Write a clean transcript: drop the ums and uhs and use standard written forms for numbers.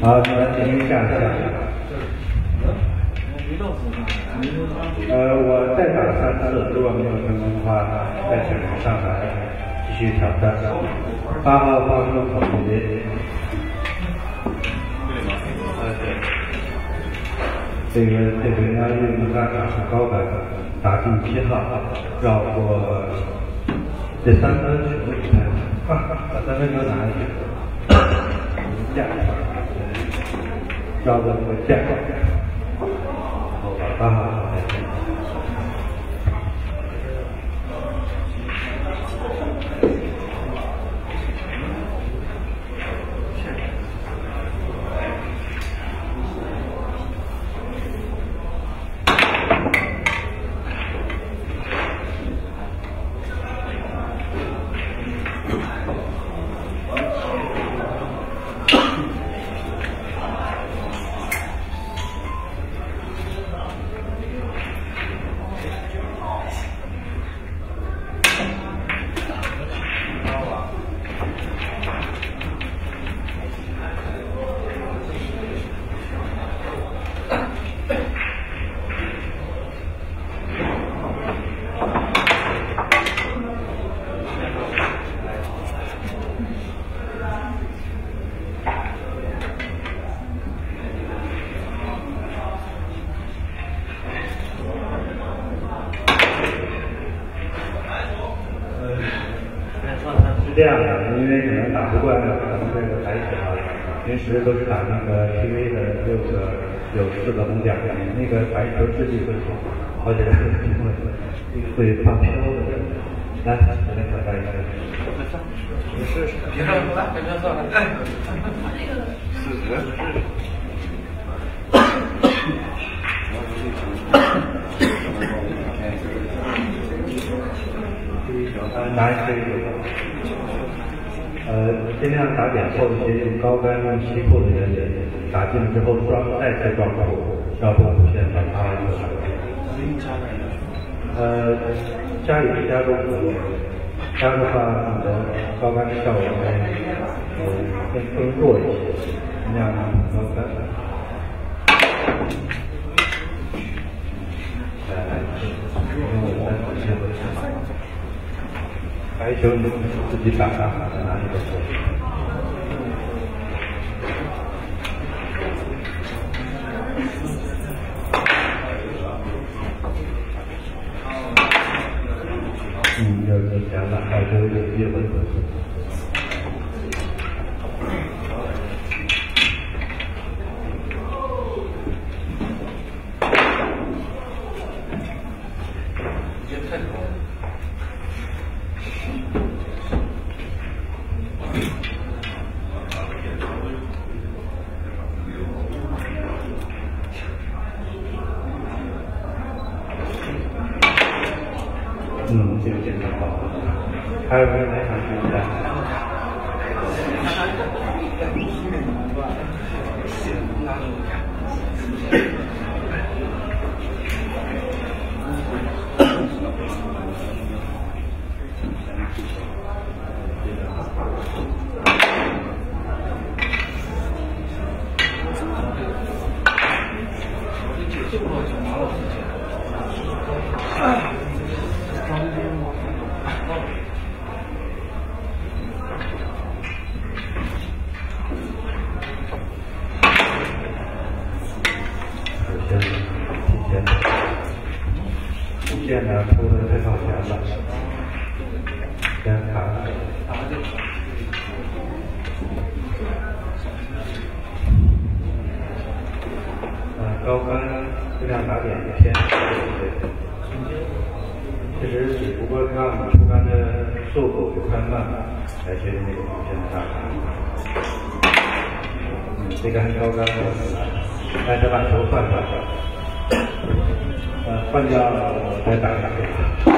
好，你们请您站一下。我再打3次，如果没有成功的话，再请您上来继续挑战。8号放松口诀。这回呢，用大打是高杆打进7号，绕过这3分球，把3分球拿下去，架，绕过这个架，然后把8号打下去。是这样的，因为可能打不惯的，可能这个白球啊，平时都是打那个 TV 的6个有4个红奖，那个白球质地会好几个会发飘的。来，我来挑战一下。你试试。别上来，别上来。拿一个尽量打点后一些，用高杆用膝扣的原理打进之后再次撞扣，绕过弧线把它加里加都可以，加的话你的高杆的效果会更弱一些，尽量高杆。白球你自己打上，拿一个球。有之前了，白球有机会。这个健身好。还有没有哪场比赛？线呢出的太靠前了，先卡。高杆尽量打点偏，其实只不过让你出杆的速度有快慢来决定这个弧线的大小。这杆高杆但是把球换掉。换掉我再打一下。